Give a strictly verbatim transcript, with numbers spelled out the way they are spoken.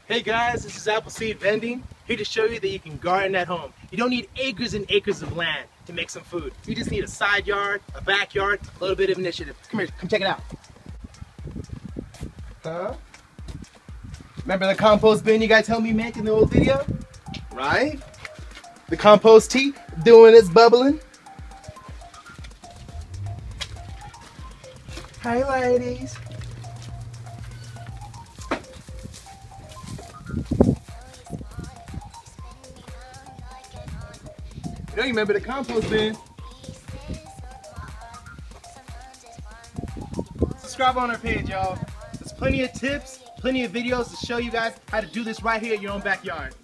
Hey guys, this is Appleseed Vending, here to show you that you can garden at home. You don't need acres and acres of land to make some food. You just need a side yard, a backyard, a little bit of initiative. Come here, come check it out. Huh? Remember the compost bin you guys helped me make in the old video? Right? The compost tea, doing its bubbling. Hi ladies. You know you remember the compost bin. Subscribe on our page, y'all. There's plenty of tips, plenty of videos to show you guys how to do this right here in your own backyard.